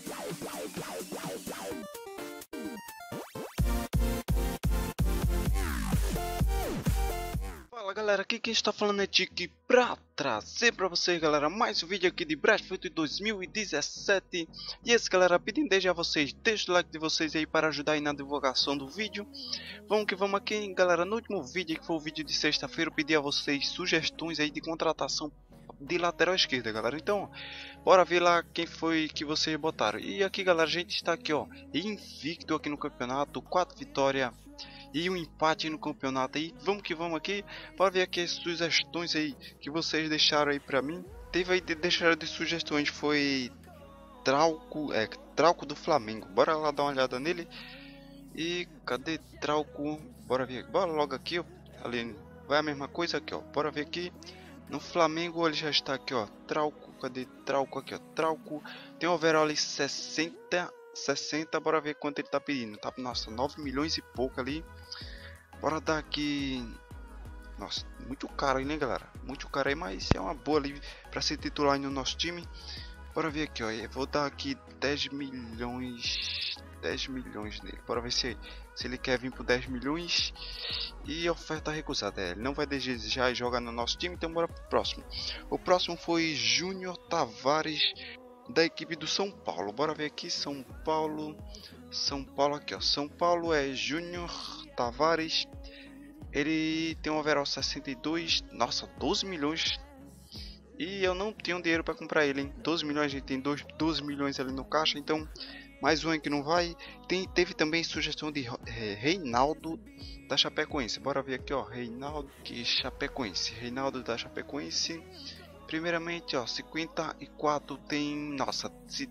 Fala galera, aqui quem está falando é Tiki pra trazer pra vocês, galera, mais um vídeo aqui de Brasfoot 2017. E esse, galera, pedindo desde a vocês, deixa o like de vocês aí para ajudar aí na divulgação do vídeo. Vamos que vamos aqui, galera. No último vídeo, que foi o vídeo de sexta-feira, eu pedi a vocês sugestões aí de contratação de lateral esquerda, galera. Então, bora ver lá quem foi que vocês botaram. E aqui, galera, a gente está aqui, ó, invicto aqui no campeonato, 4 vitórias e um empate no campeonato aí. Vamos que vamos aqui para ver aqui as sugestões aí que vocês deixaram aí pra mim. Teve aí deixaram de sugestões, foi Trauco do Flamengo. Bora lá dar uma olhada nele. E cadê Trauco? Bora ver, bora logo aqui, ó. Ali vai a mesma coisa aqui, ó. Bora ver aqui no Flamengo, ele já está aqui, ó. Trauco, cadê Trauco aqui, ó? Trauco tem um overall ali 60, bora ver quanto ele tá pedindo. Tá, nossa, 9 milhões e pouco ali. Bora dar aqui. Nossa, muito caro aí, né, galera? Muito caro aí, mas é uma boa ali para ser titular aí no nosso time. Bora ver aqui, ó. Eu vou dar aqui 10 milhões. 10 milhões nele. Bora ver se ele quer vir por 10 milhões. E oferta recusada. Ele não vai desejar jogar no nosso time, então bora pro próximo. O próximo foi Júnior Tavares, da equipe do São Paulo. Bora ver aqui, São Paulo aqui, ó. São Paulo é Júnior Tavares. Ele tem um overall 62. Nossa, 12 milhões. E eu não tenho dinheiro para comprar ele, hein? 12 milhões, a gente tem 12 milhões ali no caixa. Então, mais um que não vai. Teve também sugestão de Reinaldo da Chapecoense. Bora ver aqui, ó. Reinaldo da Chapecoense. Primeiramente, ó, 54 tem, nossa,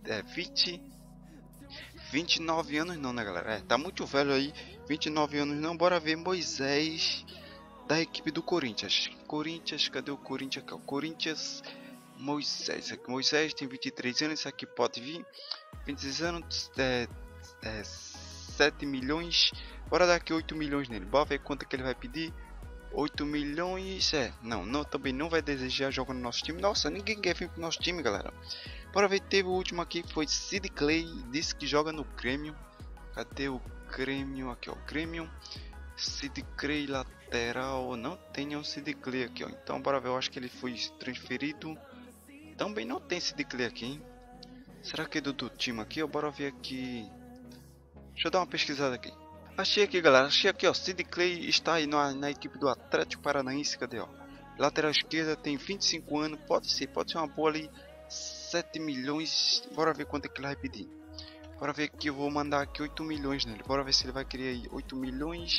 29 anos não, né, galera? Tá muito velho aí, 29 anos não. Bora ver Moisés, da equipe do Corinthians. Cadê o Corinthians aqui, ó? Corinthians, Moisés tem 23 anos, isso aqui pode vir. 26 anos, 7 milhões. Bora dar aqui 8 milhões nele. Bora ver quanto que ele vai pedir. 8 milhões, não, também não vai desejar jogar no nosso time. Nossa, ninguém quer vir pro nosso time, galera. Bora ver, teve o último aqui, foi Sid Clay, disse que joga no Grêmio. Cadê o Grêmio? Aqui, ó, Grêmio. Sid Clay, lateral, não tem um Sid Clay aqui, ó. Então, bora ver, eu acho que ele foi transferido. Também não tem Sid Clay aqui, hein? Será que é do time aqui? Ó, bora ver aqui. Deixa eu dar uma pesquisada aqui. Achei aqui, galera, ó, Sid Clay está aí na equipe do Atlético Paranaense, cadê, ó? Lateral esquerda, tem 25 anos, pode ser uma boa ali, 7 milhões, bora ver quanto é que ele vai pedir. Bora ver que eu vou mandar aqui 8 milhões nele, bora ver se ele vai querer aí 8 milhões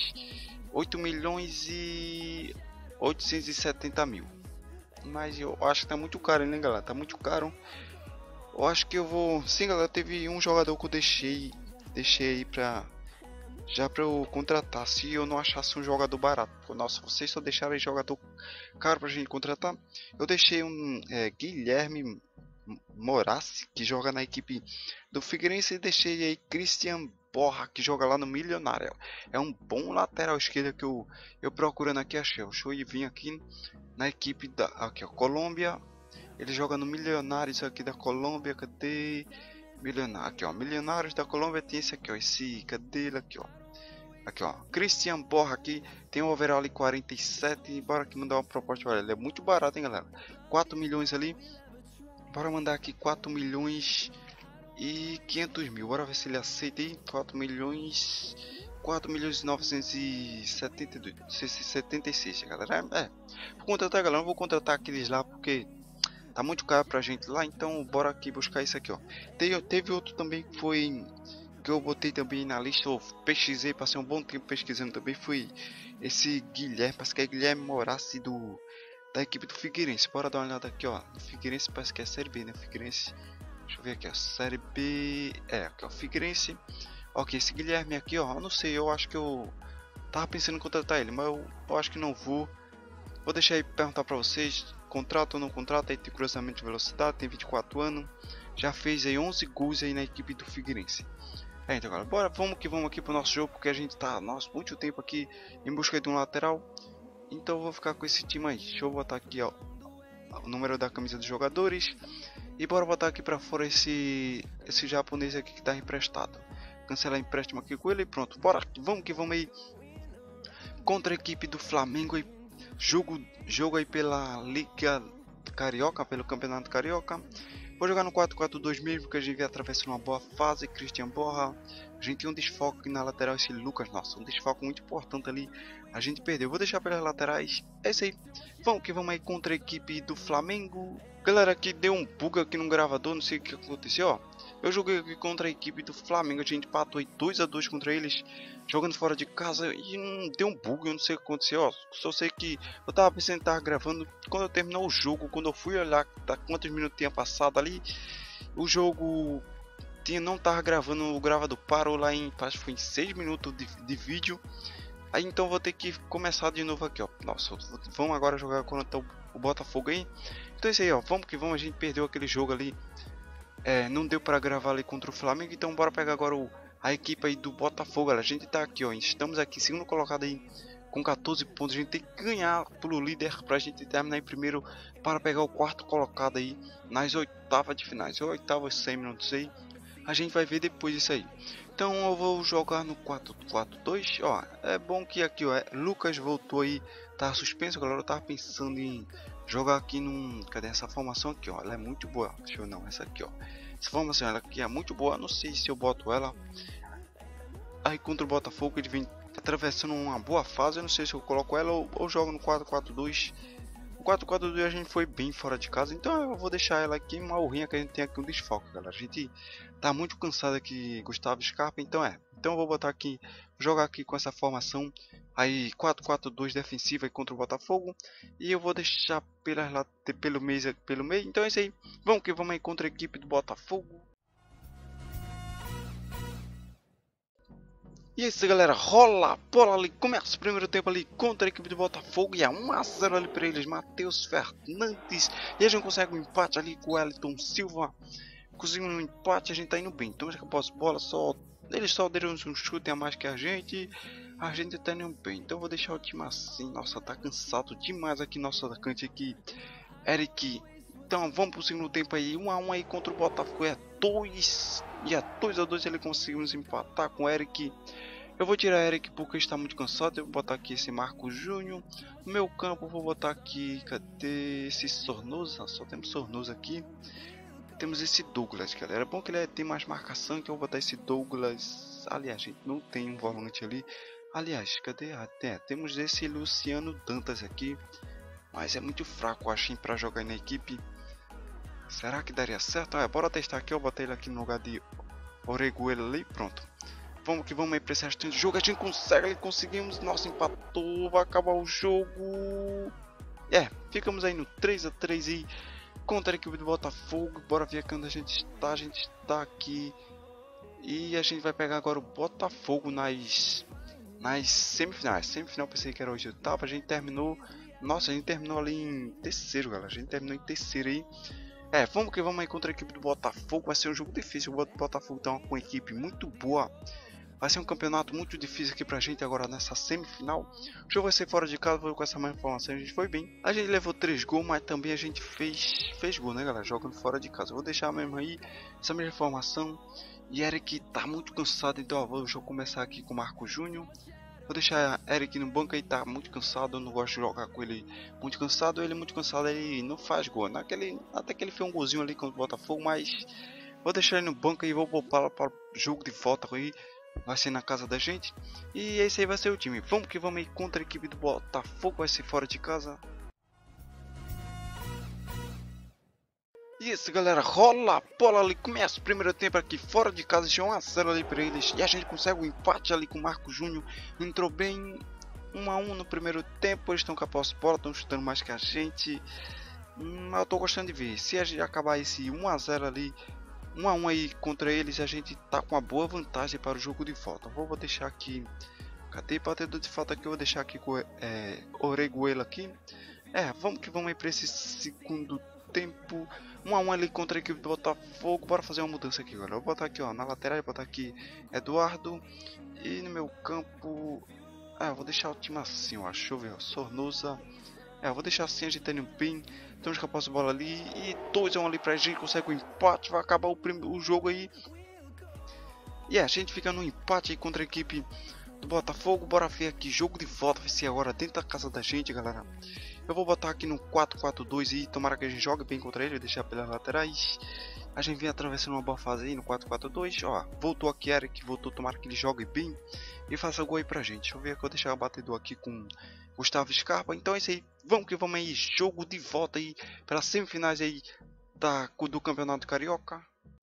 e 870 mil. Mas eu acho que tá muito caro, né, galera, tá muito caro. Eu acho que eu vou, sim, galera, teve um jogador que eu deixei aí pra eu contratar, se eu não achasse um jogador barato. Nossa, vocês só deixaram aí jogador caro pra gente contratar. Eu deixei um Guilherme Morassi, que joga na equipe do Figueirense, e deixei aí Christian Borja, que joga lá no Milionário. É um bom lateral esquerdo que eu procurando aqui achei. Deixa eu vir aqui na equipe da aqui, ó, Colômbia. Ele joga no Milionários aqui da Colômbia. Cadê? Milionário, aqui, ó, Milionários da Colômbia tem esse aqui, ó, cadê ele aqui, ó? Aqui, ó, Christian Borja aqui, tem um overall ali 47, bora aqui mandar uma proposta para ele, é muito barato, hein, galera? 4 milhões ali, bora mandar aqui 4 milhões e 500 mil, bora ver se ele aceita aí, 4 milhões e 976, galera, vou contratar, galera, não vou contratar aqueles lá, porque tá muito caro pra gente lá, então bora aqui buscar isso aqui, ó. Teve outro também que foi que eu botei também na lista, eu pesquisei, passei um bom tempo pesquisando também, foi esse Guilherme, parece que é Guilherme Morassi da equipe do Figueirense. Bora dar uma olhada aqui, ó. No Figueirense parece que é Série B, né? Figueirense. Deixa eu ver aqui, ó. Série B. Aqui, ó. Figueirense. Ok, esse Guilherme aqui, ó. Eu não sei, eu acho que eu tava pensando em contratar ele, mas eu acho que não vou. Vou deixar aí perguntar pra vocês. Contrata ou não contrata, aí tem cruzamento de velocidade, tem 24 anos, já fez aí 11 gols aí na equipe do Figueirense. Então, galera, bora, vamos aqui pro nosso jogo, porque a gente tá, nossa, muito tempo aqui em busca de um lateral. Então eu vou ficar com esse time aí. Deixa eu botar aqui, ó, o número da camisa dos jogadores. E bora botar aqui pra fora esse japonês aqui que tá emprestado. Cancelar empréstimo aqui com ele e pronto. Bora, vamos que vamos aí. Contra a equipe do Flamengo aí. Jogo aí pela Liga Carioca, pelo Campeonato Carioca. Vou jogar no 4-4-2 mesmo, que a gente vem atravessando uma boa fase. Christian Borja. A gente tem um desfoque na lateral, esse Lucas. Nossa, um desfoque muito importante ali. A gente perdeu. Vou deixar pelas laterais. É isso aí. Vamos que vamos aí contra a equipe do Flamengo. Galera, aqui deu um bug aqui no gravador. Não sei o que aconteceu, ó. Eu joguei aqui contra a equipe do Flamengo. A gente empatou 2-2 contra eles. Jogando fora de casa. E não deu um bug. Eu não sei o que aconteceu, ó. Só sei que eu tava pensando em estar gravando. Quando eu terminou o jogo, quando eu fui olhar quantos minutos tinha passado ali, o jogo não tava gravando, o gravador parou lá em, acho que foi em 6 minutos de vídeo. Aí então vou ter que começar de novo aqui, ó. Nossa, vamos agora jogar contra o Botafogo aí. Então é isso aí, ó. Vamos que vamos, a gente perdeu aquele jogo ali. Não deu para gravar ali contra o Flamengo, então bora pegar agora a equipe aí do Botafogo, galera. A gente tá aqui, ó. Estamos aqui, segundo colocado aí com 14 pontos. A gente tem que ganhar pelo líder pra gente terminar em primeiro para pegar o quarto colocado aí nas oitavas de finais. Ou oitavas semi, não sei. A gente vai ver depois isso aí. Então eu vou jogar no 4-4-2. Ó, é bom que aqui, ó, Lucas voltou aí, tá suspenso, galera. Eu tava pensando em jogar aqui cadê essa formação aqui, ó? Ela é muito boa. Deixa eu não, essa aqui, ó. Essa formação ela aqui é muito boa. Não sei se eu boto ela aí contra o Botafogo, ele vem atravessando uma boa fase. Eu não sei se eu coloco ela ou jogo no 4-4-2. O 4-4-2 a gente foi bem fora de casa, então eu vou deixar ela aqui. Uma urrinha que a gente tem aqui um desfoque, galera. A gente tá muito cansado aqui, Gustavo Scarpa, então então eu vou botar aqui, jogar aqui com essa formação aí 4-4-2 defensiva contra o Botafogo. E eu vou deixar pelo meio. Então é isso aí. Vamos que vamos aí contra a equipe do Botafogo. E é isso, galera, rola a bola ali, começa o primeiro tempo ali contra a equipe do Botafogo e é 1-0 ali para eles, Matheus Fernandes. E a gente consegue um empate ali com o Wellington Silva. Conseguimos um empate, a gente tá indo bem. Então já que a posse de bola, eles só deram um chute a mais que a gente tá indo bem. Então eu vou deixar o time assim. Nossa, tá cansado demais aqui nosso atacante aqui, Eric. Então vamos pro segundo tempo aí, 1-1 aí contra o Botafogo, é 2-2 ele conseguimos empatar com o Eric. Eu vou tirar Eric porque está muito cansado. Eu vou botar aqui esse Marco Júnior. No meu campo vou botar aqui, cadê esse Sornosa? Só temos Sornosa aqui. Temos esse Douglas, galera. É bom que ele tem mais marcação, então eu vou botar esse Douglas. Aliás, gente, não tem um volante ali. Aliás, cadê? Temos esse Luciano Dantas aqui. Mas é muito fraco, acho, para jogar na equipe. Será que daria certo? Bora testar aqui. Eu botei ele aqui no lugar de Oreguela ali. Pronto. Vamos que vamos aí para esse restante do jogo. A gente consegue, conseguimos. Nossa, empatou. Vai acabar o jogo. Ficamos aí no 3-3 aí contra a equipe do Botafogo. Bora ver quando a gente está. A gente está aqui. E a gente vai pegar agora o Botafogo nas semifinais. Semifinal, pensei que era hoje oitava. A gente terminou. Nossa, a gente terminou ali em terceiro, galera. A gente terminou em terceiro aí. Vamos que vamos aí contra a equipe do Botafogo. Vai ser um jogo difícil. O Botafogo tá com uma equipe muito boa. Vai ser um campeonato muito difícil aqui pra gente agora nessa semifinal. O jogo vai ser fora de casa. Vou com essa mesma informação. A gente foi bem. A gente levou 3 gols, mas também a gente fez gol, né, galera? Jogando fora de casa. Vou deixar mesmo aí essa mesma informação. E Eric tá muito cansado. Então vou começar aqui com o Marco Júnior. Vou deixar Eric no banco aí, tá muito cansado. Eu não gosto de jogar com ele muito cansado. Ele muito cansado, ele não faz gol. Até que ele fez um golzinho ali contra o Botafogo, mas vou deixar ele no banco aí. Vou poupá-lo para o jogo de volta aí. Vai ser na casa da gente. E esse aí vai ser o time. Vamos que vamos aí contra a equipe do Botafogo. Vai ser fora de casa. Isso, galera, rola a bola ali, começa o primeiro tempo aqui fora de casa, já 1-0 ali para eles, e a gente consegue um empate ali com o Marco Júnior. Entrou bem, 1-1 no primeiro tempo. Eles estão com a posse de bola, estão chutando mais que a gente. Eu tô gostando de ver, se a gente acabar esse 1-0 ali, 1-1 aí contra eles, a gente tá com uma boa vantagem para o jogo de volta. Vou deixar aqui, cadê o batedor de falta aqui? Eu vou deixar aqui com Oreguela aqui. Vamos que vamos aí para esse segundo tempo, 1-1 ali contra a equipe do Botafogo. Bora fazer uma mudança aqui, galera. Vou botar aqui, ó, na lateral, vou botar aqui Eduardo. E no meu campo, vou deixar o time assim, ó. Deixa eu ver, ó, Sornosa. É, eu vou deixar assim, a gente tá indo bem. Temos que a posse de bola ali. E 2-1 ali pra gente. Consegue o empate. Vai acabar o jogo aí. E a gente fica no empate aí contra a equipe do Botafogo. Bora ver aqui. Jogo de volta vai ser agora dentro da casa da gente, galera. Eu vou botar aqui no 4-4-2 e tomara que a gente jogue bem contra ele. Deixar pelas laterais. A gente vem atravessando uma boa fase aí no 4-4-2. Ó, voltou aqui Eric. Voltou. Tomara que ele jogue bem. E faça gol aí pra gente. Deixa eu ver aqui. Eu vou deixar o batedor aqui com Gustavo Scarpa. Então é isso aí. Vamos que vamos aí. Jogo de volta aí. Pelas semifinais aí do Campeonato Carioca.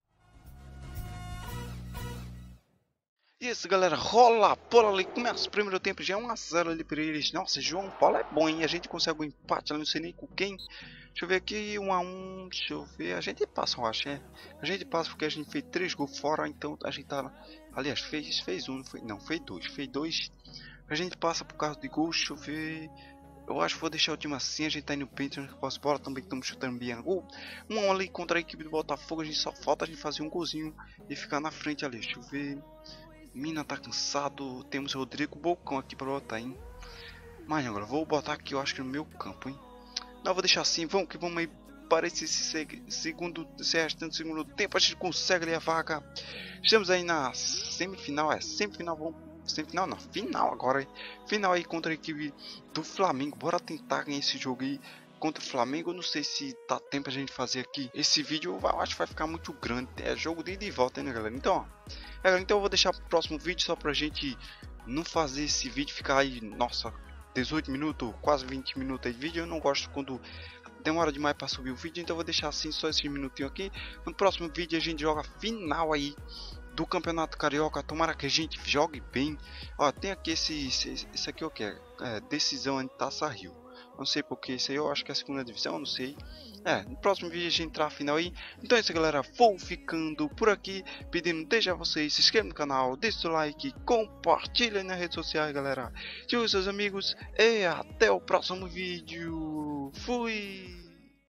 Isso, galera, rola a bola ali, começa o primeiro tempo, já é 1 a 0 ali para eles. Nossa, João Paulo é bom, hein? A gente consegue um empate ali, não sei nem com quem. Deixa eu ver aqui, 1 a 1, deixa eu ver, a gente passa, eu acho, é. A gente passa porque a gente fez 3 gols fora, então a gente tá, aliás, fez um, não, fez dois. A gente passa por causa de gols, deixa eu ver. Eu acho que vou deixar o time assim, a gente tá indo bem, temos que posse bola, também estamos chutando bem no gol. 1 a 1 ali contra a equipe do Botafogo, a gente só falta a gente fazer um golzinho e ficar na frente ali, deixa eu ver. Mina tá cansado, temos Rodrigo Bocão aqui pra botar, hein. Mas agora, vou botar aqui, eu acho que no meu campo, hein. Não, vou deixar assim, vamos que vamos aí para esse segundo tempo, a gente consegue ali a vaga. Estamos aí na semifinal, semifinal não, final agora, hein. Final aí contra a equipe do Flamengo, bora tentar ganhar esse jogo aí. Contra o Flamengo, eu não sei se dá tempo a gente fazer aqui. Esse vídeo eu acho que vai ficar muito grande. É jogo de ida e volta, né, galera? Então, ó, então eu vou deixar pro próximo vídeo só pra gente não fazer esse vídeo ficar aí, nossa, 18 minutos, quase 20 minutos aí de vídeo. Eu não gosto quando demora demais pra subir o vídeo, então eu vou deixar assim só esses minutinhos aqui. No próximo vídeo a gente joga a final aí do Campeonato Carioca. Tomara que a gente jogue bem. Ó, tem aqui esse aqui, o que é? Decisão em Taça Rio. Não sei porque, isso aí eu acho que é a segunda divisão, não sei. No próximo vídeo a gente entrar na final aí. Então é isso, galera, vou ficando por aqui, pedindo desde a vocês, se inscreva no canal, deixa o like, compartilha nas redes sociais, galera. Tchau, seus amigos, e até o próximo vídeo. Fui!